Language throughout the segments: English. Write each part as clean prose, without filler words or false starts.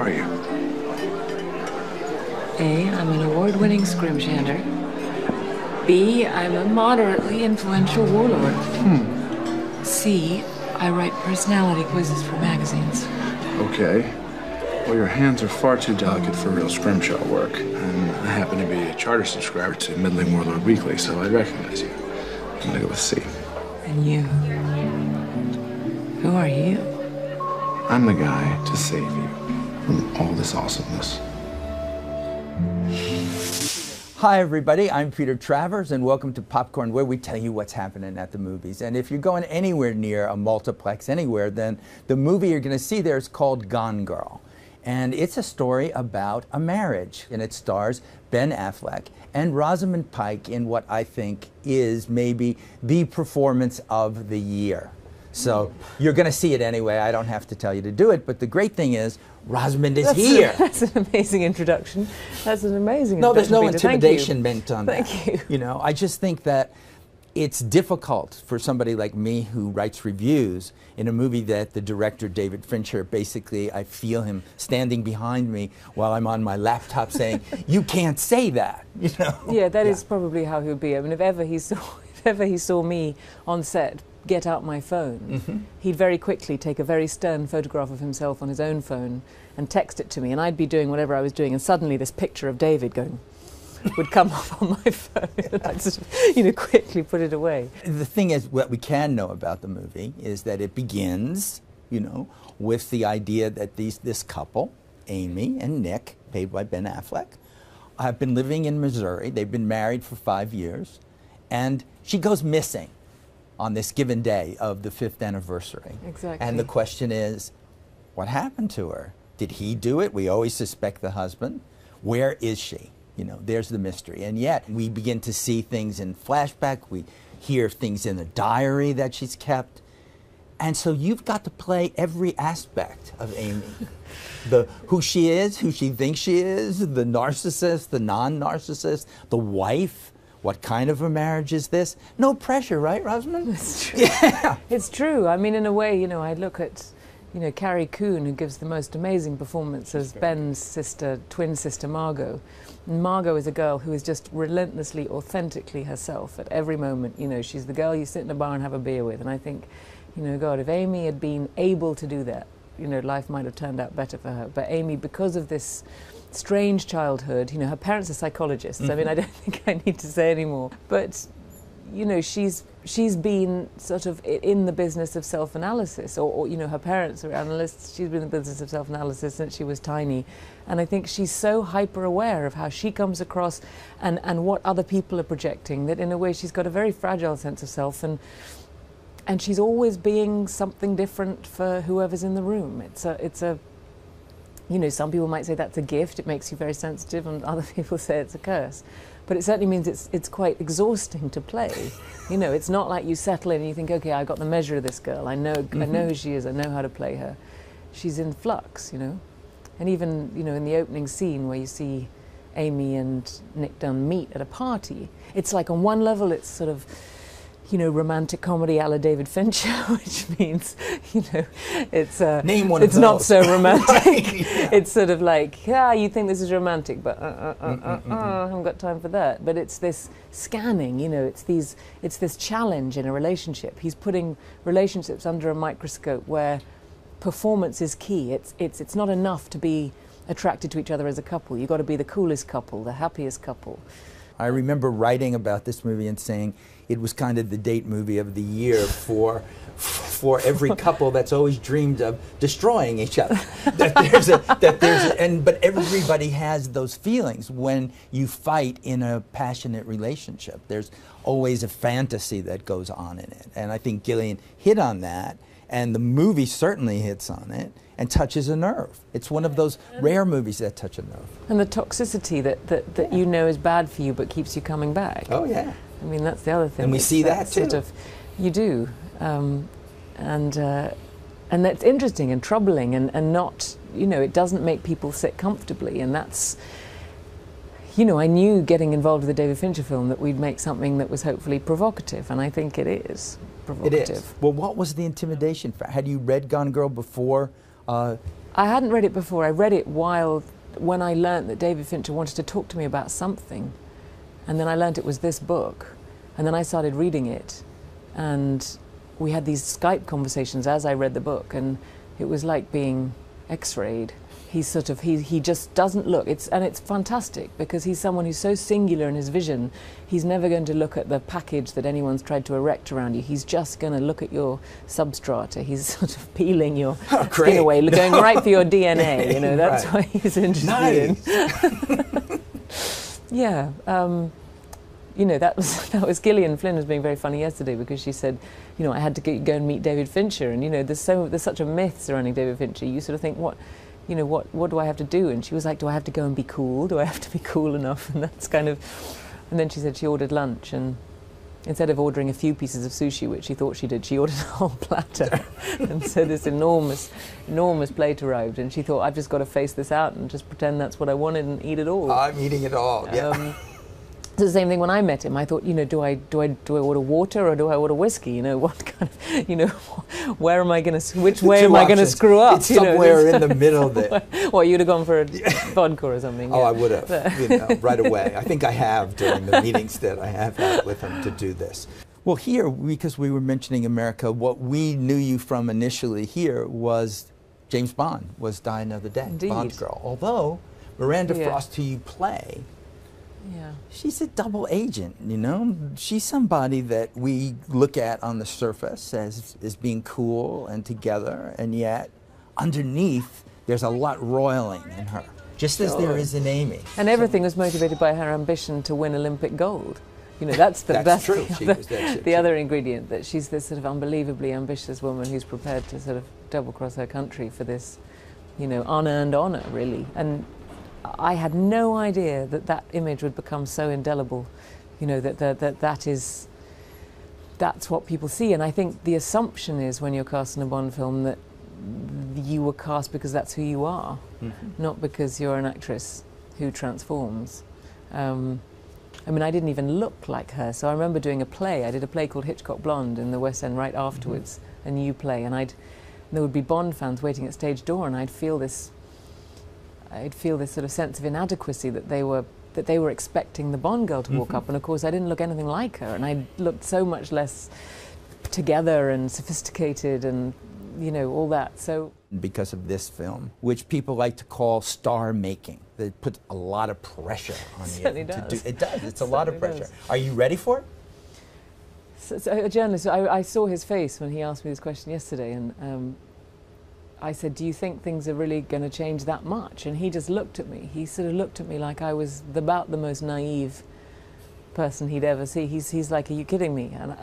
are you? A, I'm an award-winning scrimshander. B, I'm a moderately influential warlord. C, I write personality quizzes for magazines. Okay. Well, your hands are far too delicate for real scrimshaw work. And I happen to be a charter subscriber to Middling Warlord Weekly, so I recognize you. I'm gonna go with C. And you? Who are you? I'm the guy to save you from all this awesomeness. Hi everybody, I'm Peter Travers and welcome to Popcorn, where we tell you what's happening at the movies. And if you're going anywhere near a multiplex anywhere, then the movie you're going to see there is called Gone Girl. And it's a story about a marriage, and it stars Ben Affleck and Rosamund Pike in what I think is maybe the performance of the year. So you're going to see it anyway. I don't have to tell you to do it. But the great thing is, Rosamund is here. That's an amazing introduction. That's an amazing No, there's no Peter. intimidation meant on that. Thank you. You know, I just think that it's difficult for somebody like me who writes reviews in a movie that the director, David Fincher, basically, I feel him standing behind me while I'm on my laptop saying, you can't say that, you know? Yeah, that is probably how he would be. I mean, if ever he saw me on set get out my phone, he'd very quickly take a very stern photograph of himself on his own phone and text it to me, and I'd be doing whatever I was doing, and suddenly this picture of David going would come up on my phone, and I'd sort of, quickly put it away. The thing is, what we can know about the movie is that it begins, with the idea that this couple, Amy and Nick, played by Ben Affleck, have been living in Missouri. They've been married for 5 years, and she goes missing on this given day of the 5th anniversary. Exactly. And the question is, what happened to her? Did he do it? We always suspect the husband. Where is she? There's the mystery. And yet, we begin to see things in flashback. We hear things in the diary that she's kept. And so you've got to play every aspect of Amy. Who she is, who she thinks she is, the narcissist, the non-narcissist, the wife. What kind of a marriage is this? No pressure, right, Rosamund? It's true. Yeah. It's true. I mean, in a way, I look at, Carrie Coon, who gives the most amazing performance as Ben's sister, twin sister Margot. And Margot is a girl who is just relentlessly, authentically herself at every moment. She's the girl you sit in a bar and have a beer with. And I think, God, if Amy had been able to do that, life might have turned out better for her. But Amy, because of this strange childhood, her parents are psychologists. I mean, I don't think I need to say any more. But, she's been sort of in the business of self-analysis, or her parents are analysts. She's been in the business of self-analysis since she was tiny. And I think she's so hyper-aware of how she comes across and what other people are projecting, that in a way she's got a very fragile sense of self, and she's always being something different for whoever's in the room. It's a some people might say that's a gift, it makes you very sensitive, and other people say it's a curse. But it certainly means it's quite exhausting to play. It's not like you settle in and you think, okay, I got the measure of this girl, I know who she is, I know how to play her. She's in flux, And even, in the opening scene where you see Amy and Nick Dunne meet at a party, it's like on one level it's sort of, romantic comedy a la David Fincher, which means, it's Name one it's of not those. so romantic. Right, yeah. It's sort of like, you think this is romantic, but I haven't got time for that. But it's this scanning, it's this challenge in a relationship. He's putting relationships under a microscope where performance is key. It's not enough to be attracted to each other as a couple. You've got to be the coolest couple, the happiest couple. I remember writing about this movie and saying it was kind of the date movie of the year for every couple that's always dreamed of destroying each other. But everybody has those feelings when you fight in a passionate relationship. There's always a fantasy that goes on in it, and I think Gillian hit on that, and the movie certainly hits on it and touches a nerve. It's one of those rare movies that touch a nerve. And the toxicity that is bad for you but keeps you coming back. Oh yeah. I mean, that's the other thing. And we see that too. Sort of, you do. And that's interesting and troubling and not, it doesn't make people sit comfortably, and that's, I knew getting involved with the David Fincher film that we'd make something that was hopefully provocative, and I think it is provocative. It is. Well, what was the intimidation factor? Had you read Gone Girl before I hadn't read it before. I read it when I learnt that David Fincher wanted to talk to me about something. And then I learnt it was this book. And then I started reading it. And we had these Skype conversations as I read the book. And it was like being x-rayed. He's sort of, he just doesn't look, and it's fantastic because he's someone who's so singular in his vision. He's never going to look at the package that anyone's tried to erect around you. He's just going to look at your substrata. He's sort of peeling your skin away, going right for your DNA, you know, that's what he's interested in. Yeah, you know, that was Gillian Flynn was being very funny yesterday because she said, you know, I had to go and meet David Fincher, and you know, there's such a myth surrounding David Fincher. You sort of think, what do I have to do? And she was like, do I have to go and be cool? Do I have to be cool enough? And that's kind of, and then she said she ordered lunch, and instead of ordering a few pieces of sushi, which she thought she did, she ordered a whole platter. And so this enormous plate arrived, and she thought, I've just got to face this out and just pretend that's what I wanted and eat it all. I'm eating it all, yeah. It's the same thing when I met him. I thought, you know, do I order water or do I order whiskey? You know, what kind of, you know, where am I going to, which way am I going to screw up? It's somewhere in the middle there. Well, you'd have gone for a vodka or something. Oh, yeah. I would have, you know, right away. I think I have during the meetings that I have had with him to do this. Well, here, because we were mentioning America, what we knew you from initially here was James Bond, was Die Another Day, Indeed. Bond girl. Although Miranda Frost, who you play, she's a double agent, you know? She's somebody that we look at on the surface as being cool and together, and yet underneath there's a lot roiling in her, just as there is in Amy. And everything was motivated by her ambition to win Olympic gold. You know, that's the the other ingredient, that she's this sort of unbelievably ambitious woman who's prepared to sort of double-cross her country for this, you know, unearned honor, really. And I had no idea that that image would become so indelible, you know, that's what people see. And I think the assumption is when you're cast in a Bond film that you were cast because that's who you are, not because you're an actress who transforms. I mean, I didn't even look like her. So I remember doing a play. I did a play called Hitchcock Blonde in the West End right afterwards, a new play, and there would be Bond fans waiting at stage door, and I'd feel this sort of sense of inadequacy that they were expecting the Bond girl to walk up, and of course I didn't look anything like her, and I looked so much less together and sophisticated and, you know, all that. So because of this film, which people like to call star making, they put a lot of pressure on you. It does. It does. It's a lot of pressure. Are you ready for it? So a journalist, I saw his face when he asked me this question yesterday, and I said, do you think things are really going to change that much? And he just looked at me. He sort of looked at me like I was about the most naive person he'd ever see. He's like, are you kidding me? And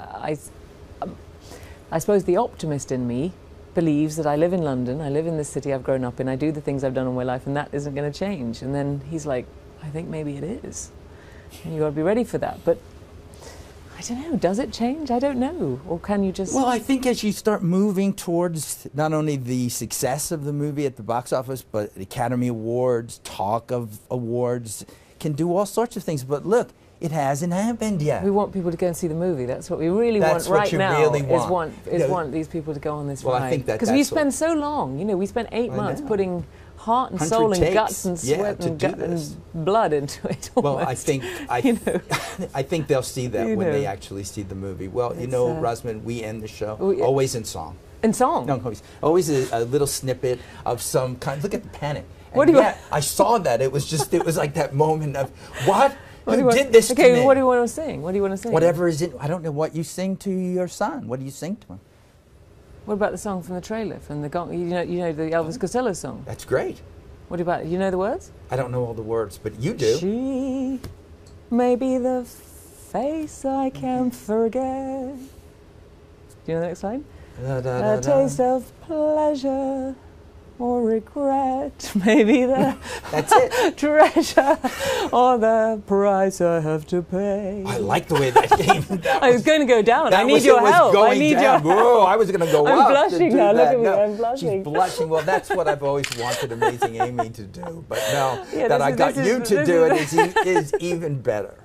I suppose the optimist in me believes that I live in London, I live in this city I've grown up in, I do the things I've done in my life, and that isn't going to change. And then he's like, I think maybe it is. And you've got to be ready for that. But I don't know, does it change? I don't know. Or can you just... Well, I think as you start moving towards not only the success of the movie at the box office, but Academy Awards, talk of awards, can do all sorts of things. But look, it hasn't happened yet. We want people to go and see the movie. That's what we really want right now. Really want these people to go on this ride. I think because we spend so long. You know, we spent 8 months putting heart and soul and guts and sweat and blood into it. Well, I think I think they'll see that when they actually see the movie. Well, you know, Rosamund, we end the show always in song. In song? No, always a little snippet of some kind. Look at the panic. What do you? I saw that. It was like that moment of what. Who did this to me? Okay, what do you want to sing? What do you want to sing? Whatever is it. I don't know what you sing to your son. What do you sing to him? What about the song from the trailer, from the you know the Elvis Costello song? That's great. What about you know the words? I don't know all the words, but you do. She may be the face I can't forget. Do you know the next line? A taste of pleasure or regret, maybe the That's it. treasure or the price I have to pay. I like the way that came. I was going to go down. I need your help. I need your help. Whoa, I was going to go up. I'm blushing now. Look at me. I'm blushing. She's blushing. Well, that's what I've always wanted Amazing Amy to do. But now that I got you to do it is even better.